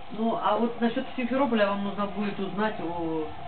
Ну, а вот насчет Симферополя вам нужно будет узнать у